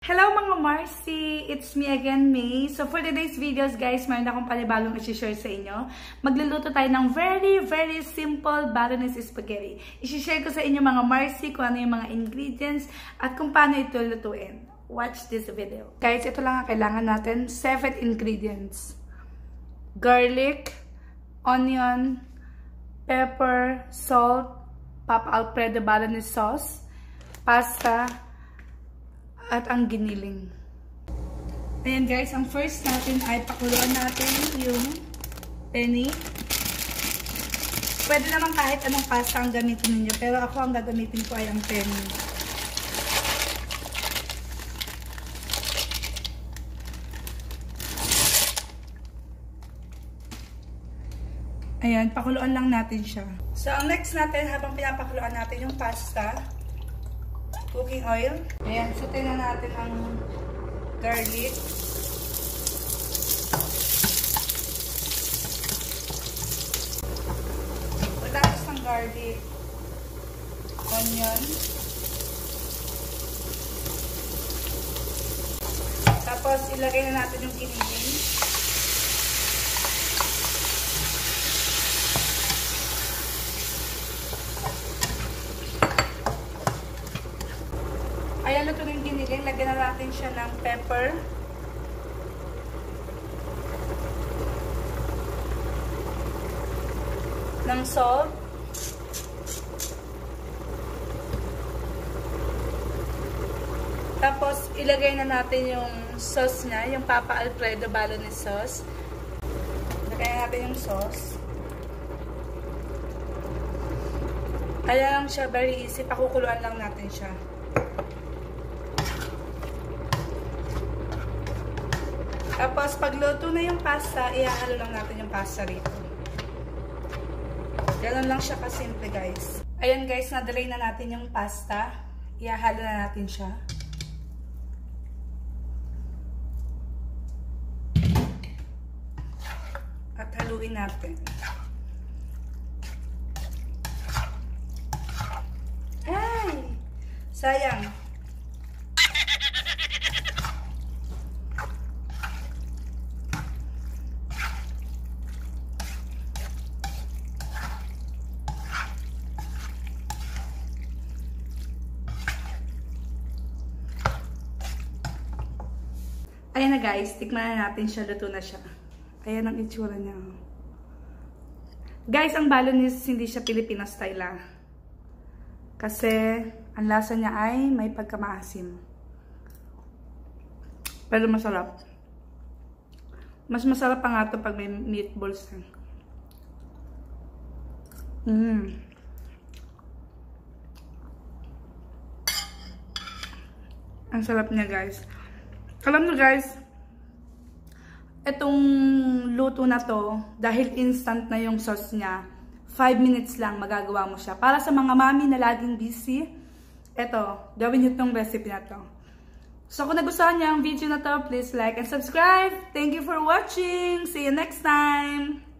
Hello mga Marcy! It's me again, May. So for today's videos guys, mayroon akong panibagong i-share sa inyo. Magluluto tayo ng very simple Balinese spaghetti. I-share ko sa inyo mga Marcy kung ano yung mga ingredients at kung paano ito lutuin. Watch this video. Guys, ito lang ang kailangan natin. 7 ingredients. Garlic, onion, pepper, salt, Papa Alfredo Balinese sauce, pasta, at ang giniling. Ayan guys, ang first natin ay pakuluan natin yung penny. Pwede naman kahit anong pasta ang gamitin ninyo, pero ako ang gagamitin ko ay ang penny. Ayan, pakuluan lang natin siya. So, ang next natin, habang pinapakuluan natin yung pasta, cooking oil. Ayan, sauté na natin ang garlic. Pagkatapos ng garlic, onion. Tapos, ilagay na natin yung giniling. Ayan, ito yung giniling. Lagyan na natin siya ng pepper. Ng salt. Tapos, ilagay na natin yung sauce niya, yung Papa Alfredo Balinese sauce. Ilagay na natin yung sauce. Ayan lang siya, very easy. Pakukuluan lang natin siya. Tapos, pagluto na yung pasta, ihahalo lang natin yung pasta rito. Ganun lang siya kasimple, guys. Ayan, guys, na-drain na natin yung pasta. Ihahalo na natin siya. At haluin natin. Ay! Sayang. Ayan na guys, tikman na natin siya. Luto na siya. Ayan ang itsura niya. Guys, ang Balinese hindi siya Filipino style ah. Kasi ang lasa niya ay may pagkamaasim. Pero masarap. Mas masarap pa nga ito pag may meatballs. Ang sarap niya guys. Alam nyo guys, itong luto na to, dahil instant na yung sauce niya, 5 minutes lang magagawa mo siya. Para sa mga mami na laging busy, eto, gawin nyo itong recipe na to. So kung nagustuhan niyo ang video na to, please like and subscribe. Thank you for watching. See you next time.